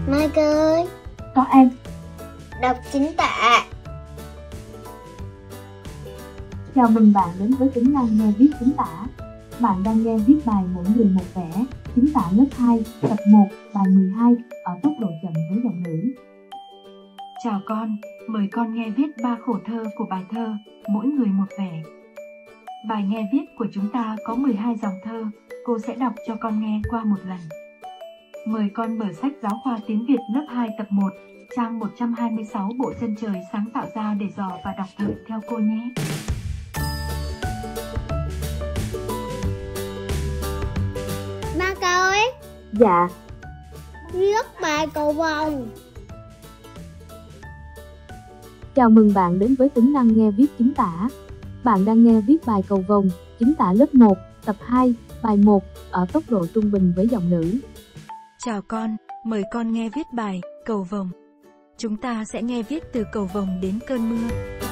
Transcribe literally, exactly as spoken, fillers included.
Mai ơi. Có em. Đọc chính tả. Chào mừng bạn đến với tính năng nghe viết chính tả. Bạn đang nghe viết bài Mỗi người một vẻ, chính tả lớp hai, tập một, bài mười hai, ở tốc độ chậm với giọng nữ. Chào con, mời con nghe viết ba khổ thơ của bài thơ Mỗi người một vẻ. Bài nghe viết của chúng ta có mười hai dòng thơ, cô sẽ đọc cho con nghe qua một lần. Mời con mở sách giáo khoa tiếng Việt lớp hai tập một, trang một trăm hai mươi sáu bộ Chân trời sáng tạo ra để dò và đọc thử theo cô nhé. Ba ơi. Dạ. Viết bài cầu vồng. Chào mừng bạn đến với tính năng nghe viết chính tả. Bạn đang nghe viết bài cầu vồng, chính tả lớp một, tập hai, bài một, ở tốc độ trung bình với giọng nữ. Chào con, mời con nghe viết bài Cầu vồng. Chúng ta sẽ nghe viết từ cầu vồng đến cơn mưa.